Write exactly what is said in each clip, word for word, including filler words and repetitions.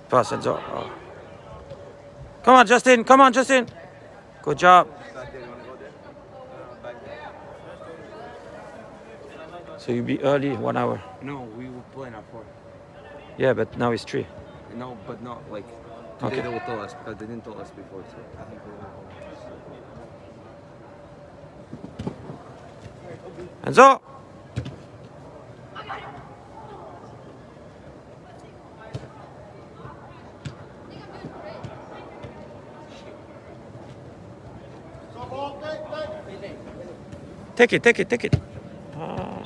Pass, Enzo. Oh. Come on, Justin. Come on, Justin. Good job. So you be early, one hour. No, we were playing at four. Yeah, but now it's three. No, but not like today Okay. they will tell us because they didn't tell us before. So I think we'll... Enzo. Take it, take it, take it. Ah.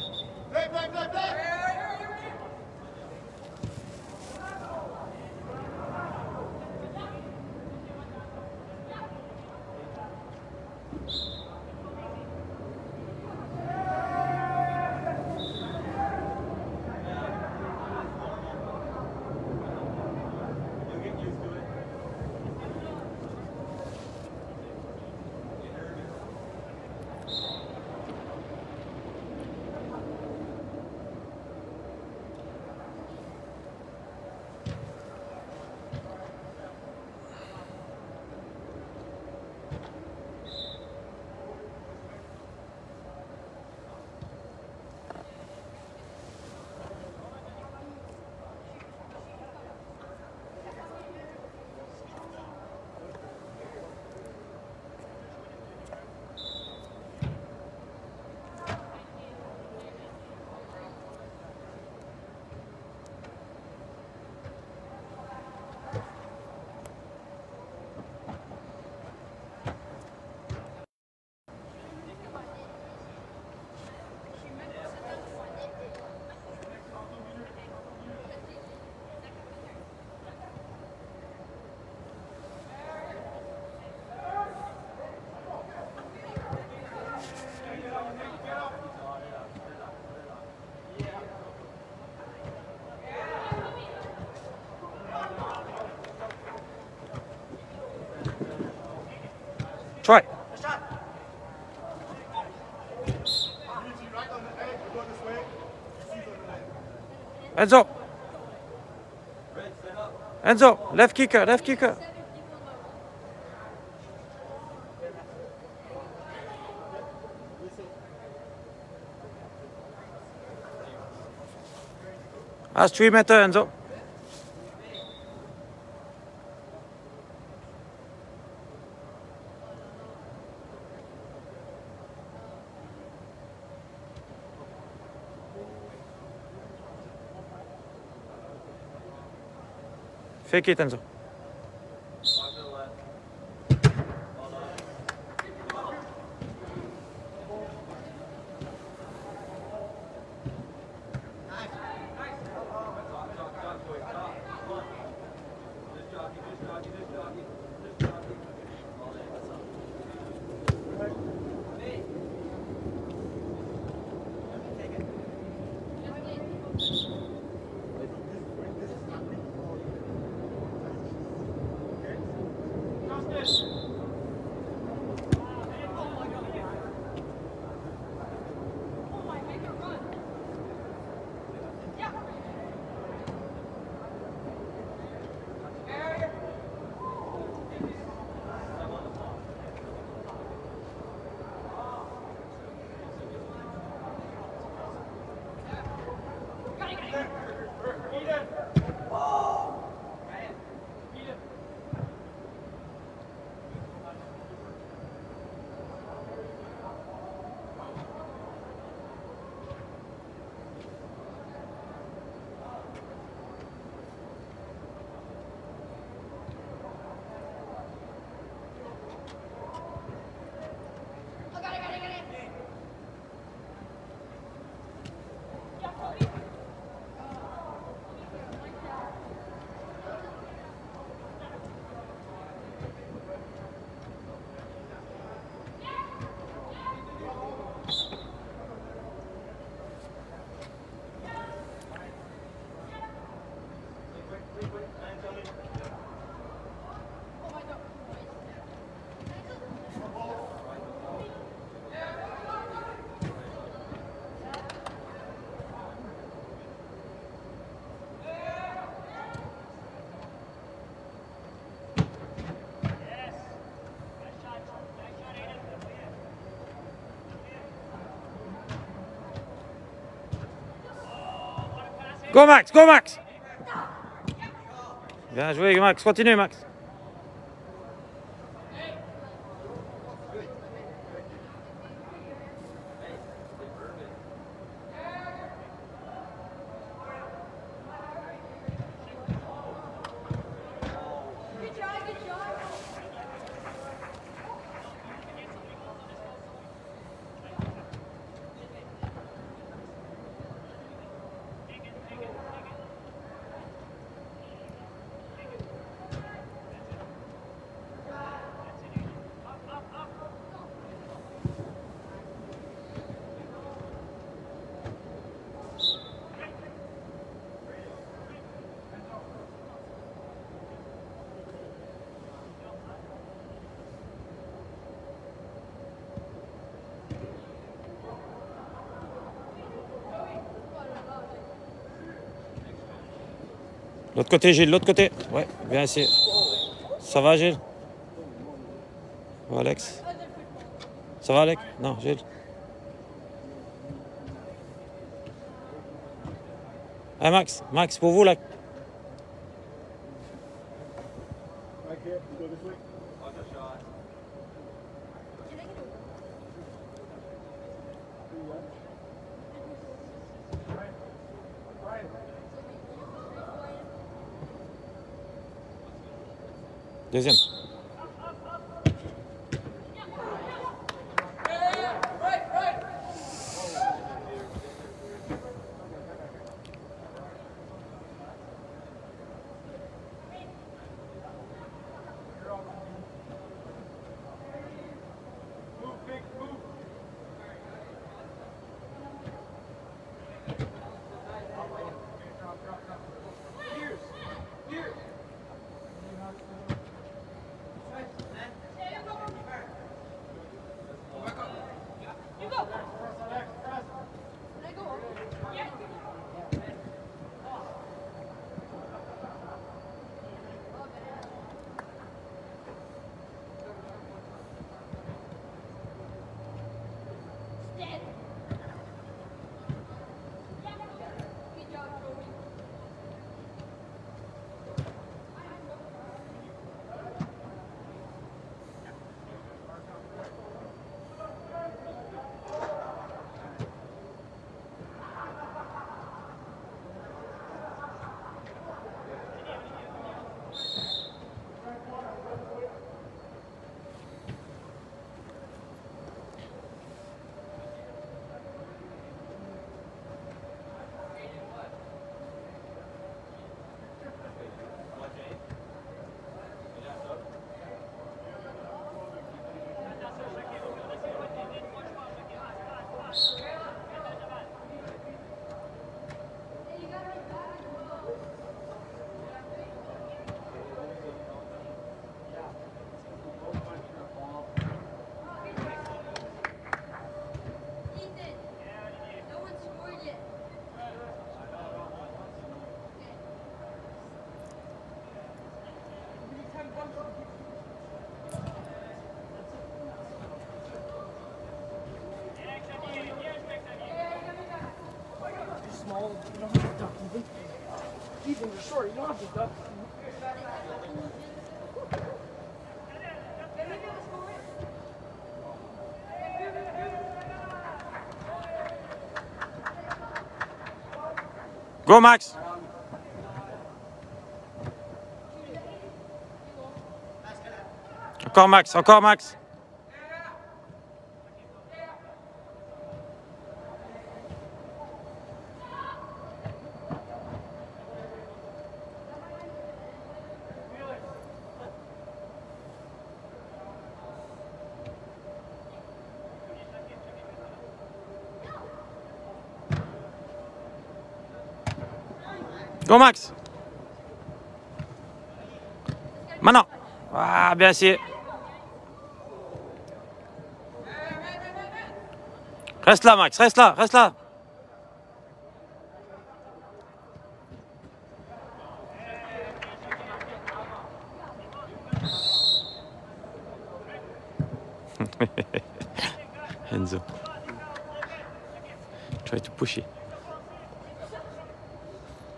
Try. Enzo. Enzo, left kicker, left kicker. That's three meter, Enzo. Fake it, Enzo. Go Max, go Max. Bien joué Max, continue Max. L'autre côté, Gilles, l'autre côté. Ouais, bien essayé. Ça va, Gilles? Ça va, Alex? Ça va, Alex? Non, Gilles. Ah, Max, Max, pour vous, là. Deuxième. You don't have to duck even. Even you're short, you don't have to duck. Go Max. Encore Max, encore Max. Go Max. Maintenant. Ah, bien essayé. Reste là, Max, reste là, reste là. Enzo. Try to push it.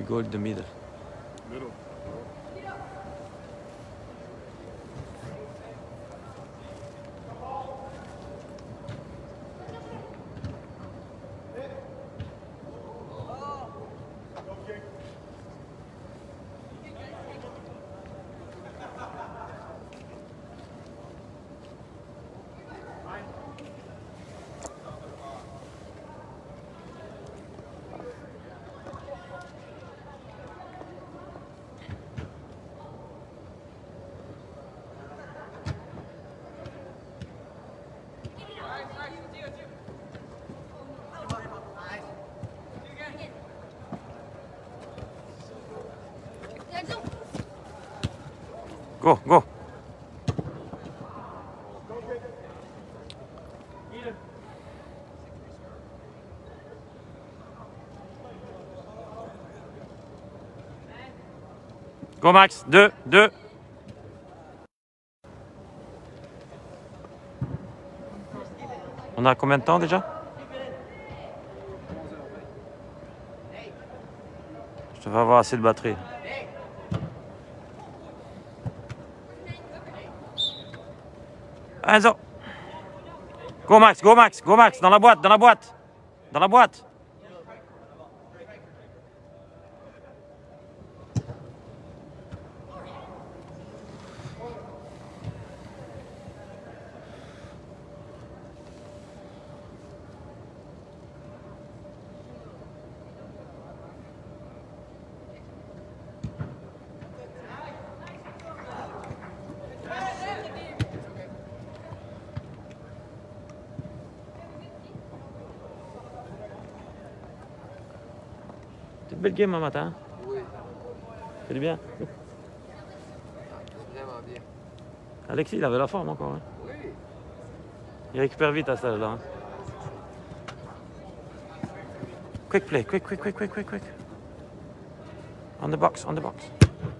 go the middle. Middle. Go, go. Go Max, deux, deux. On a combien de temps déjà? Je devrais avoir assez de batterie. Enzo. Go Max, go Max, go Max, dans la boîte, dans la boîte. Dans la boîte. C'est une belle game un matin. Oui. C'est du bien. Vraiment bien. Alexis, il avait la forme encore. Hein. Oui. Il récupère vite à celle-là. Hein. Quick play, quick, quick, quick, quick, quick, quick. On the box, on the box.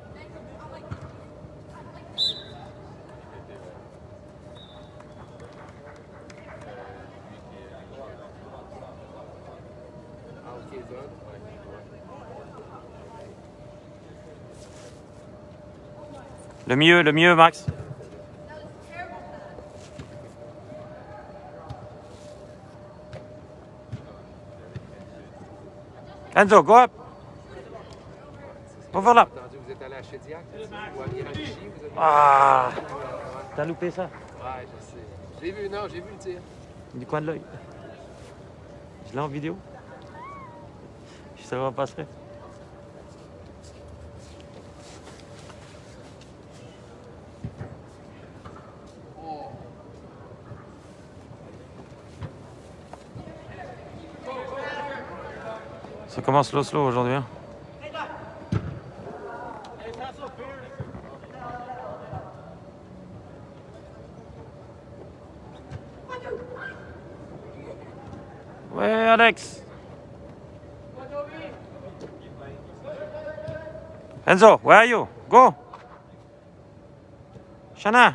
Le mieux, le mieux, Max. Enzo, go up. Overlap. Vous êtes allé à Chediac ou à Miramichi? Vous êtes... Ah, t'as loupé ça. Ouais, je sais. J'ai vu, non, j'ai vu le tir. Du coin de l'œil. Je l'ai en vidéo. Je sais pas passerait. Ça commence slow slow aujourd'hui. Hein. Ouais, Alex. Enzo, where are you? Go. Shana.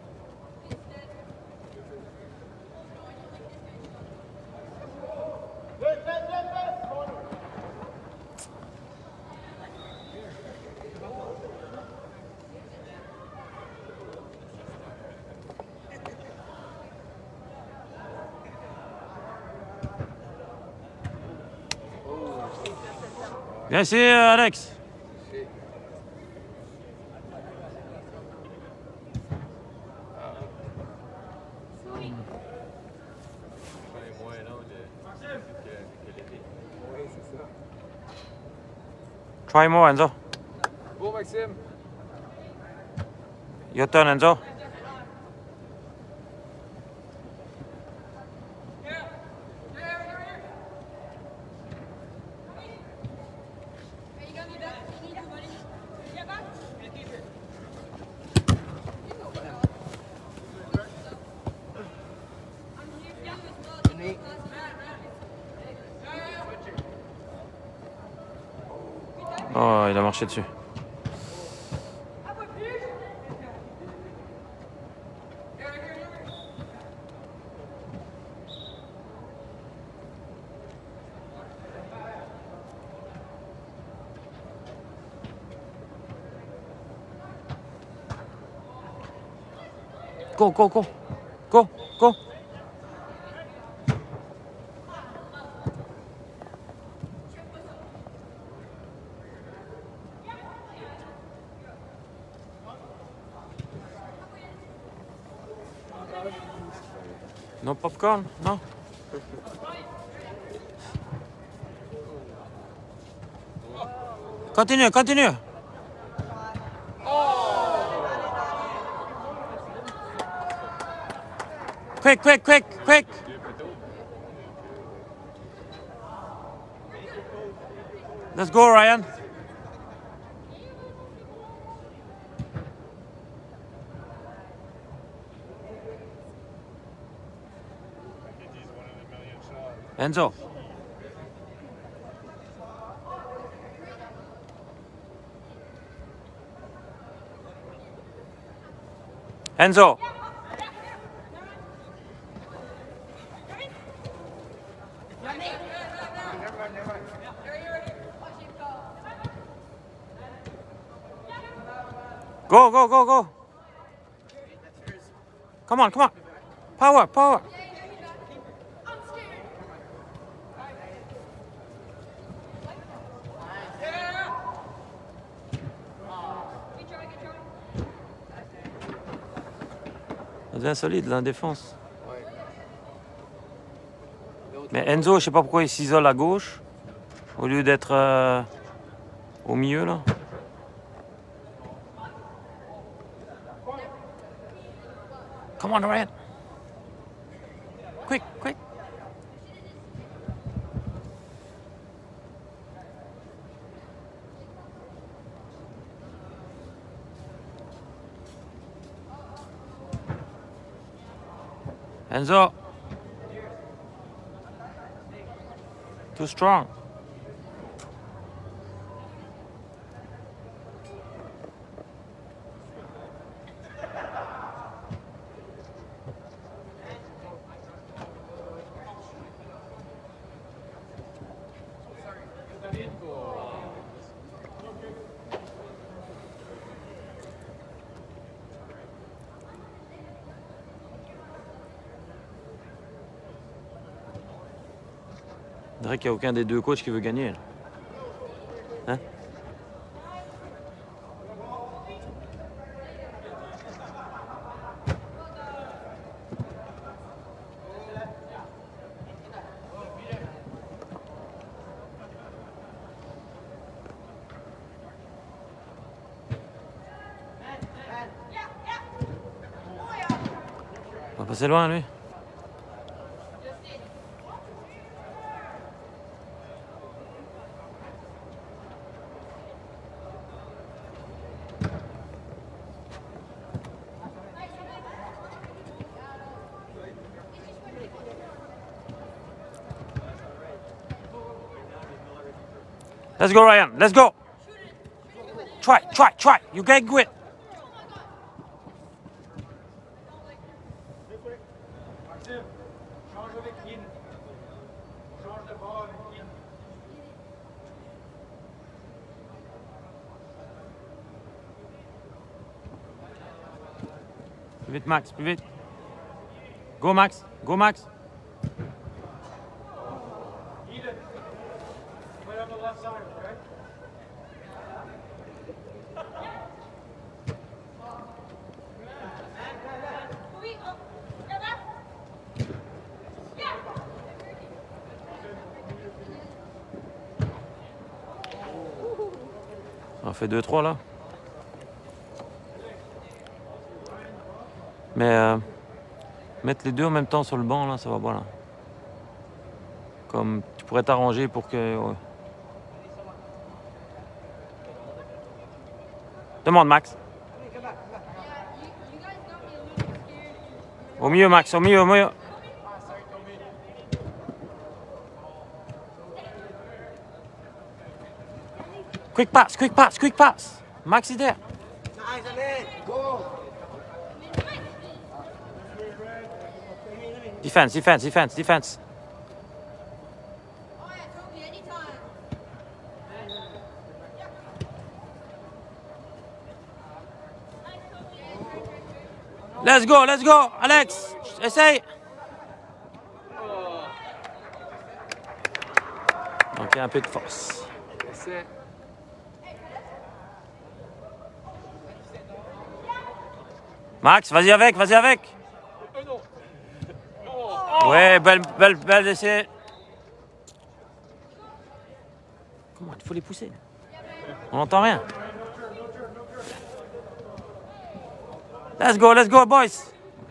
Bien sûr, Alex. Try more, Enzo. Bon, Maxime. Your turn, Enzo. Oh, il a marché dessus. go, go, go. Go, go. No popcorn? No? Continue, continue. Quick, quick, quick, quick. Let's go, Ryan. Enzo. Enzo. Go, go, go, go. Come on, come on. Power, power. Ça devient solide, la défense. Ouais. Mais Enzo, je sais pas pourquoi il s'isole à gauche au lieu d'être euh, au milieu là. Come on, Ryan. Quick, quick. Enzo. Too strong. On dirait qu'il n'y a aucun des deux coachs qui veut gagner. Hein? Il va passer loin, lui. Let's go, Ryan. Let's go. Try, try, try. You get good. Plus vite, Max, plus vite. Go, Max. Go, Max. On fait deux trois là. Mais euh, mettre les deux en même temps sur le banc là, ça va pas là. Comme tu pourrais t'arranger pour que... Ouais. Demande Max. Au milieu Max, au milieu, au milieu. Quick pass, quick pass, quick pass. Max is there. Defense, defense, defense, defense. Let's go, let's go, Alex. Essaye. Donc il y a un peu de force. Essai. Max, vas-y avec, vas-y avec. Ouais, belle, belle, belle essai. Comment il faut les pousser? On n'entend rien. Let's go, let's go, boys.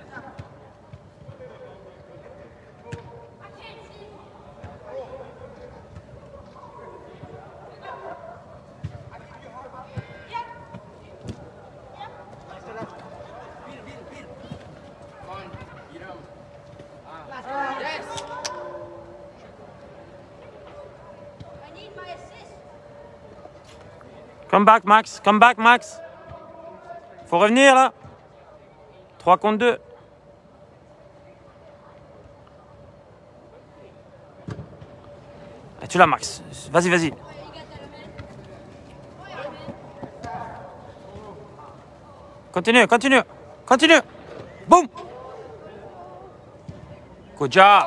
Come back, Max. Come back, Max. Faut revenir, là. trois contre deux. Ah, tu l'as, Max. Vas-y, vas-y. Continue, continue. Continue. Boum. Good job.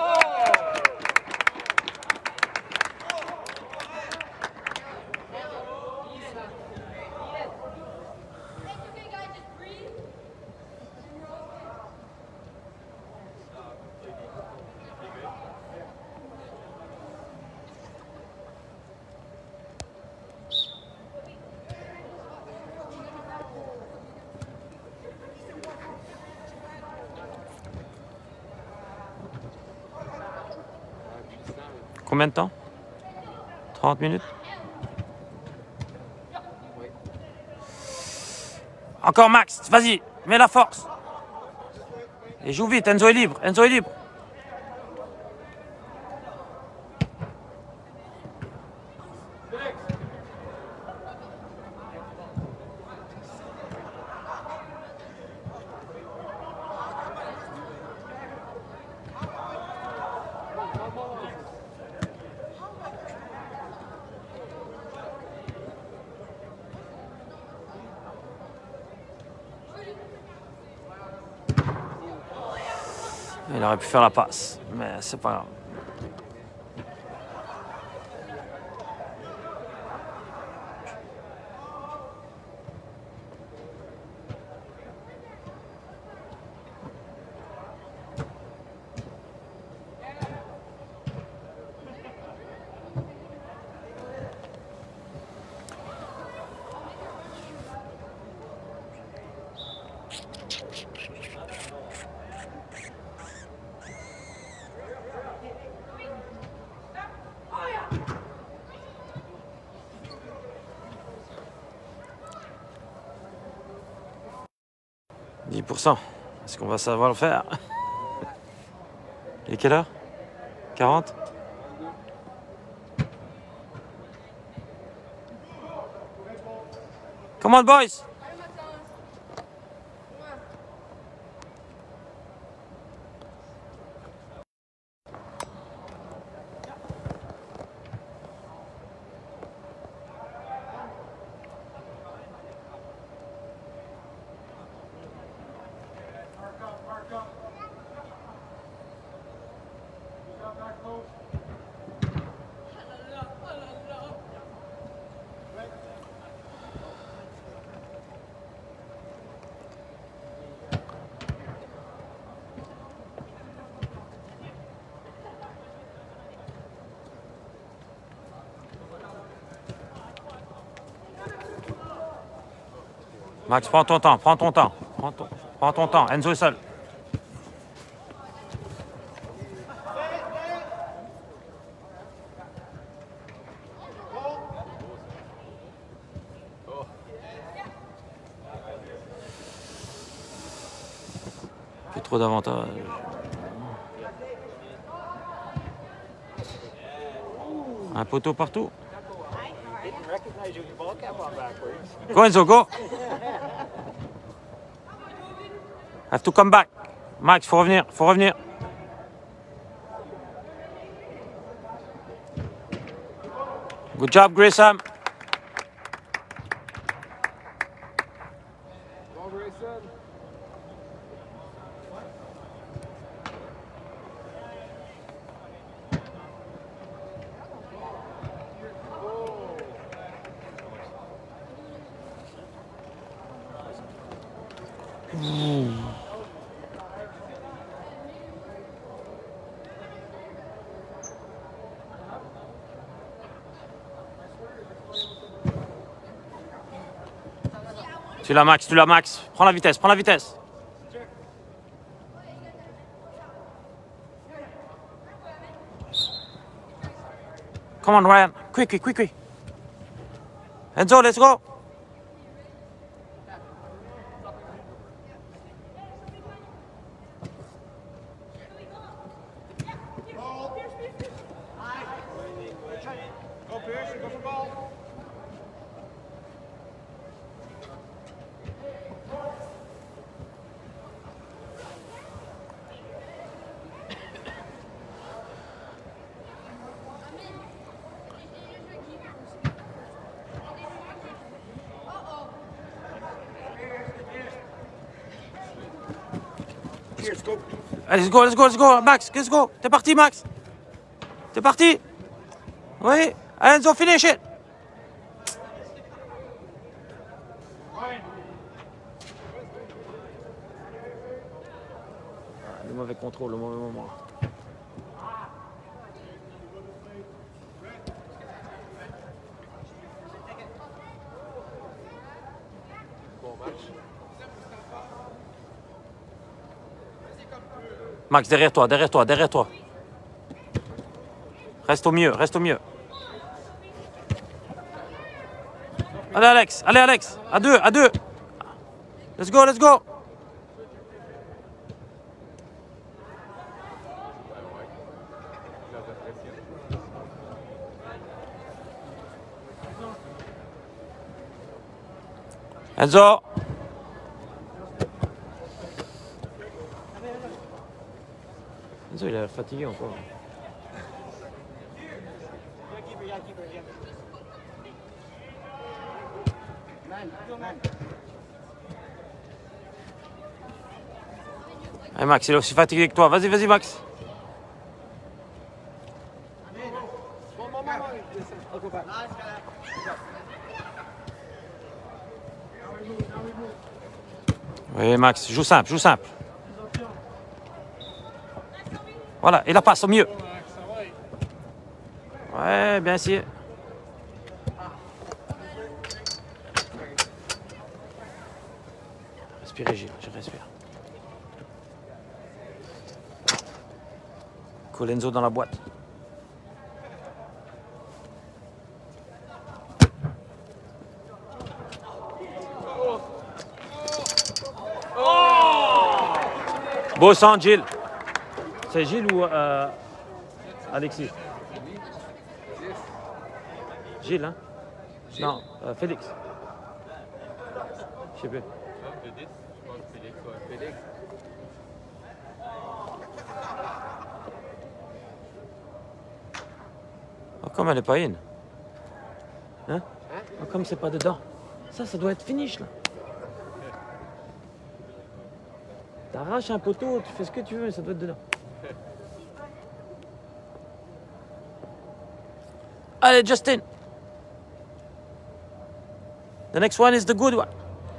Combien de temps? trente minutes? Oui. Encore Max, vas-y, mets la force. Et joue vite, Enzo est libre, Enzo est libre. Il aurait pu faire la passe, mais c'est pas grave. dix pour cent. Est-ce qu'on va savoir le faire? Et quelle heure? quarante? Come on, boys! Max, prends ton temps, prends ton temps. Prends ton, prends ton temps, Enzo est seul. Plus trop d'avantages. Un poteau partout. Go Enzo, go. Have to come back. Max, faut revenir, faut revenir. Good job, Grayson. Bon, Grayson. Tu l'as Max, tu l'as Max. Prends la vitesse, prends la vitesse. Come on Ryan, quick, quick, quick, quick. Enzo, let's go. Allez, let's go, let's go, let's go, Max, let's go. T'es parti, Max. T'es parti. Oui. Allez, Enzo, finish it. Ah, le mauvais contrôle, le mauvais moment. Bon match. Max, derrière toi, derrière toi, derrière toi. Reste au mieux, reste au mieux. Allez Alex, allez Alex, à deux, à deux. Let's go, let's go. Enzo. Enzo, il a l'air fatigué encore. Allez Max, il est aussi fatigué que toi. Vas-y, vas-y Max. Oui Max, joue simple, joue simple. Voilà, et la passe au mieux. Ouais, bien essayé. Respirez Gilles, je respire. Colenzo dans la boîte. Beau sang, Gilles. C'est Gilles ou euh, Alexis? Gilles, hein? Gilles. Non, euh, Félix. Je sais plus. Oh, comme elle n'est pas in. Hein? Oh, comme c'est pas dedans. Ça, ça doit être finish, là. T'arraches un poteau, tu fais ce que tu veux, mais ça doit être dedans. Allez, Justin. The next one is the good one.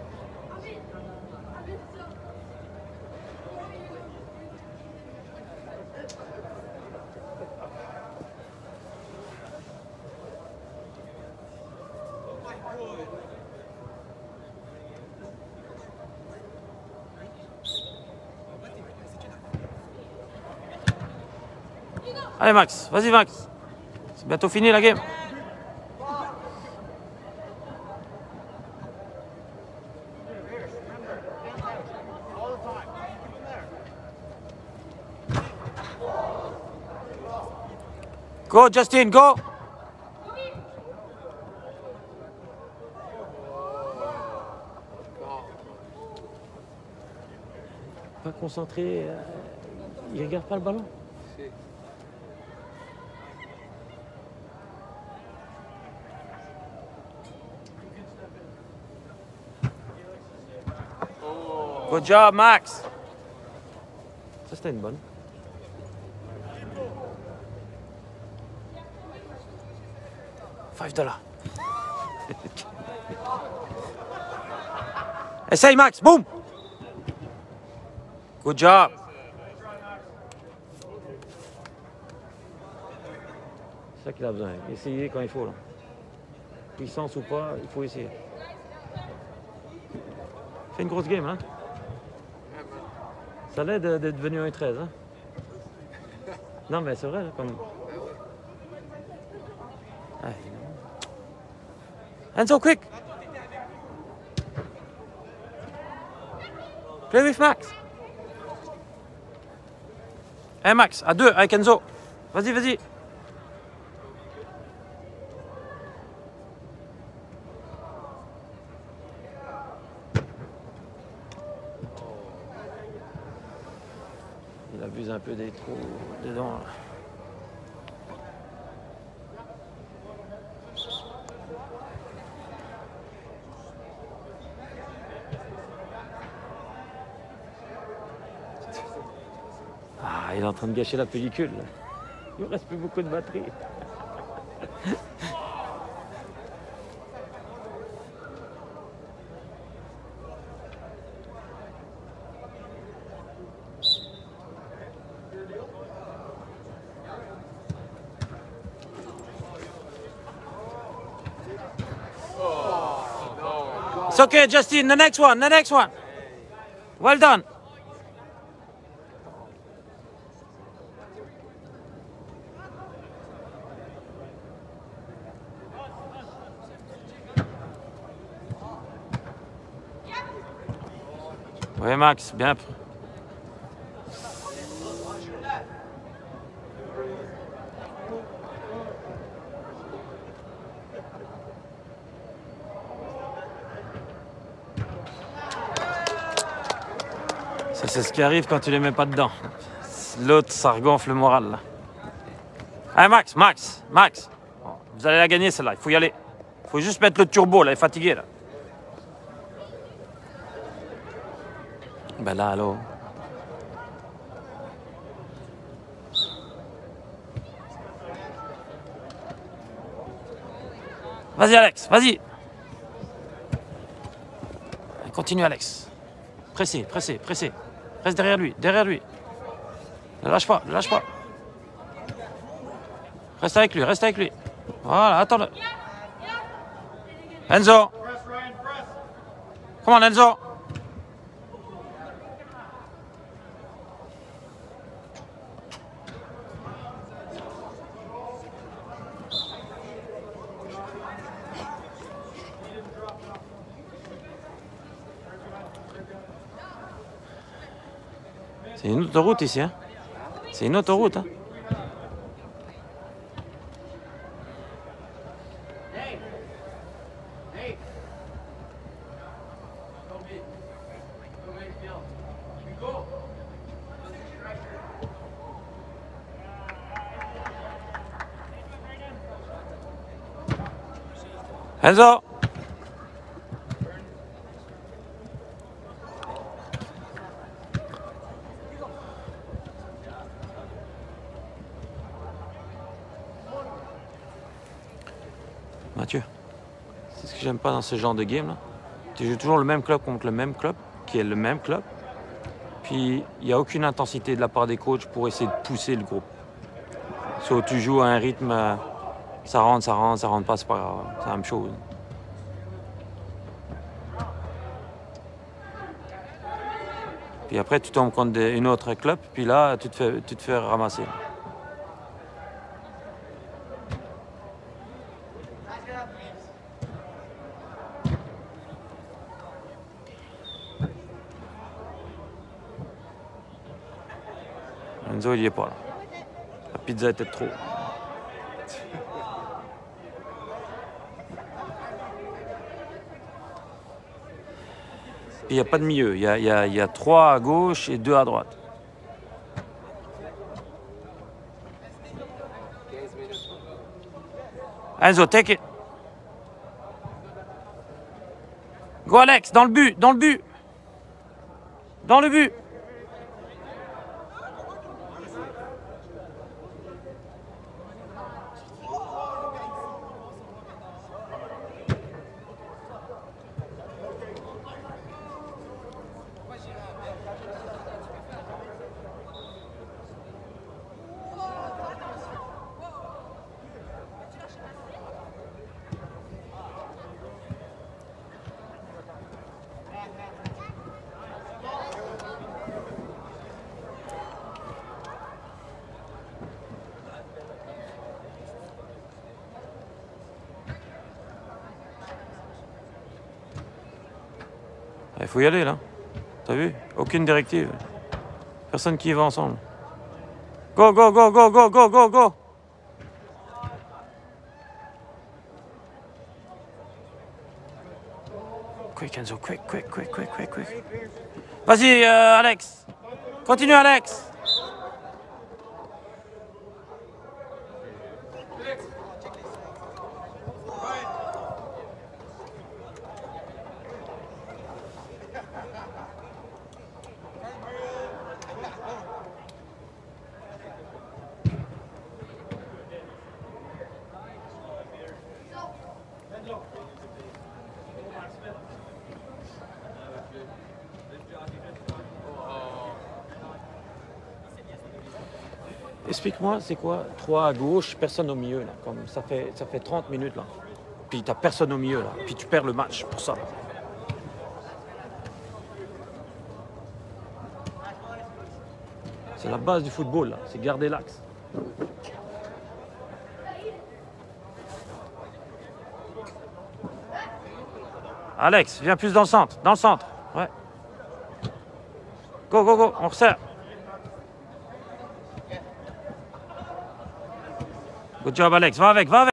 Allez Max, vas-y Max. C'est bientôt fini la game. Go Justin, go. Pas concentré, euh, il regarde pas le ballon. Good job, Max. Ça, c'était une bonne. five dollars. Essaye, Max. Boum. Good job. C'est ça qu'il a besoin. Essayer quand il faut. Là. Puissance ou pas, il faut essayer. Fait une grosse game, hein? Ça l'aide d'être devenu un treize, hein? Non, mais c'est vrai, là, comme... Ah, Enzo, quick! Play with Max! Hey Max, à deux, avec Enzo. Vas-y, vas-y. Il abuse un peu des trous dedans. Là. Ah, il est en train de gâcher la pellicule. Là. Il ne reste plus beaucoup de batterie. It's okay, Justin. The next one. The next one. Well done. Oui, Max, bien. Ça, c'est ce qui arrive quand tu les mets pas dedans. L'autre, ça regonfle le moral. Là. Allez, Max, Max, Max. Vous allez la gagner, celle-là. Il faut y aller. Il faut juste mettre le turbo, là. Il est fatigué, là. Ben là, allô. Vas-y, Alex, vas-y. Continue, Alex. Pressé, pressé, pressé. Reste derrière lui, derrière lui. Ne lâche pas, ne lâche pas. Reste avec lui, reste avec lui. Voilà, attends-le. Enzo. Come on, Enzo. C'est une autoroute ici, hein? C'est une autoroute, hein? Enzo! Mathieu, c'est ce que j'aime pas dans ce genre de game là. Tu joues toujours le même club contre le même club, qui est le même club. Puis il n'y a aucune intensité de la part des coachs pour essayer de pousser le groupe. Soit tu joues à un rythme, euh, ça rentre, ça rentre, ça rentre pas, c'est pas grave, c'est la même chose. Puis après tu tombes contre des, une autre club, puis là tu te fais, tu te fais ramasser. Enzo, il n'y est pas là. La pizza était trop. Puis il n'y a pas de milieu. Il y a, il y a, il y a trois à gauche et deux à droite. Enzo, take it. Go Alex, dans le but, dans le but. Dans le but. Il faut y aller, là. T'as vu? Aucune directive. Personne qui y va ensemble. Go, go, go, go, go, go, go, go! Quick, Enzo, quick, quick, quick, quick, quick, quick. Vas-y, euh, Alex. Continue, Alex. Explique-moi, c'est quoi? Trois à gauche, personne au milieu, là. Comme ça fait, ça fait trente minutes, là. Puis t'as personne au milieu, là. Puis tu perds le match pour ça. C'est la base du football, là. C'est garder l'axe. Alex, viens plus dans le centre. Dans le centre. Ouais. Go, go, go. On resserre. Good job, Alex. Va avec, va avec.